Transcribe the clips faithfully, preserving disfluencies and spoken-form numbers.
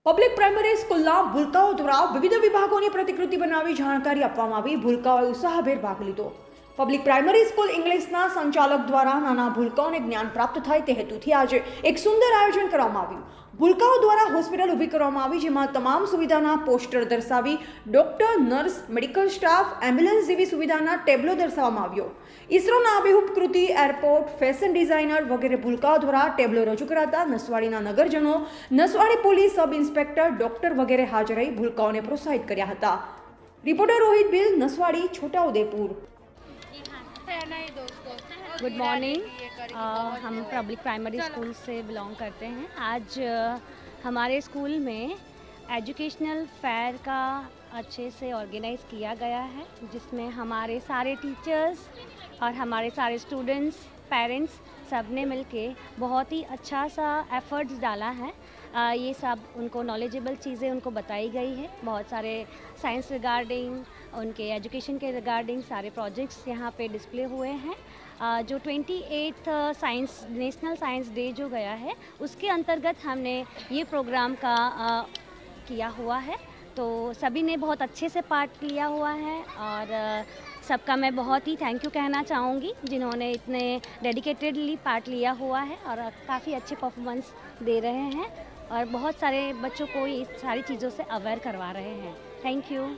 Public primary સ્કૂલના ભૂલકાઓ દ્વારા વિવિધ વિભાગોની પ્રતિકૃતિ બનાવી જાણકારી આપવામાં આવી। ભૂલકાઓએ ઉત્સાહભેર ભાગ લીધો। પબ્લિક પ્રાઇમરી સ્કૂલ ઇંગ્લિશના સંચાલક દ્વારા નાના ભૂલકાઓને જ્ઞાન પ્રાપ્ત થાય તે હેતુથી આજે એક સુંદર આયોજન કરવામાં આવ્યું। ભૂલકાઓ દ્વારા હોસ્પિટલ ઊભી કરવામાં આવી, જેમાં તમામ સુવિધાના પોસ્ટર દર્શાવી doctor, nurse, medical staff, ambulance જેવી સુવિધાના ટેબ્લો દર્શાવવામાં આવ્યો। ઇસરોના આબેહૂબ કૃતિ, એરપોર્ટ, ફેશન ડિઝાઇનર વગેરે ભૂલકાઓ દ્વારા ટેબ્લો રજૂ કરાતા નસવાડીના નગરજનો, Naswadi police sub inspector, doctor वगैरह हाजर रही भूलकाओने प्रोत्साहित कर्या हता। Reporter Rohit Bil, Naswadi, Chhota Udepur. Good morning. हम पब्लिक प्राइमरी स्कूल से बिलोंग करते हैं। आज uh, हमारे स्कूल में एजुकेशनल फेयर का अच्छे से ऑर्गेनाइज़ किया गया है, जिसमें हमारे सारे टीचर्स और हमारे सारे स्टूडेंट्स, पेरेंट्स सब ने मिलके बहुत ही अच्छा सा एफ़र्ट्स डाला है। आ, ये सब उनको नॉलेजेबल चीज़ें उनको बताई गई है। बहुत सारे साइंस रिगार्डिंग, उनके एजुकेशन के रिगार्डिंग सारे प्रोजेक्ट्स यहाँ पे डिस्प्ले हुए हैं। आ, जो twenty eighth science national science day जो गया है, उसके अंतर्गत हमने ये प्रोग्राम का आ, किया हुआ है। तो सभी ने बहुत अच्छे से पार्ट लिया हुआ है और सबका मैं बहुत ही थैंक यू कहना चाहूँगी, जिन्होंने इतने डेडिकेटेडली पार्ट लिया हुआ है और काफ़ी अच्छे परफॉर्मेंस दे रहे हैं और बहुत सारे बच्चों को ये सारी चीज़ों से अवेयर करवा रहे हैं। Thank you.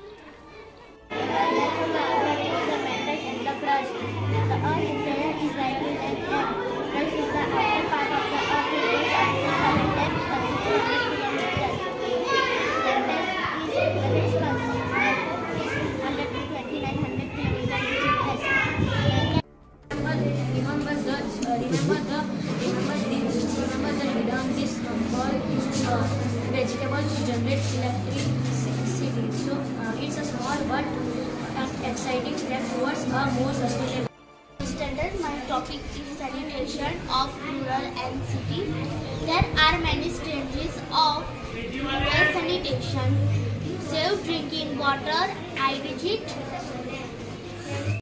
Vegetable to generate electricity. So uh, it's a small but uh, exciting step towards a more sustainable standard. My topic is sanitation of rural and city. There are many stages of rural sanitation. Safe drinking water, hygiene,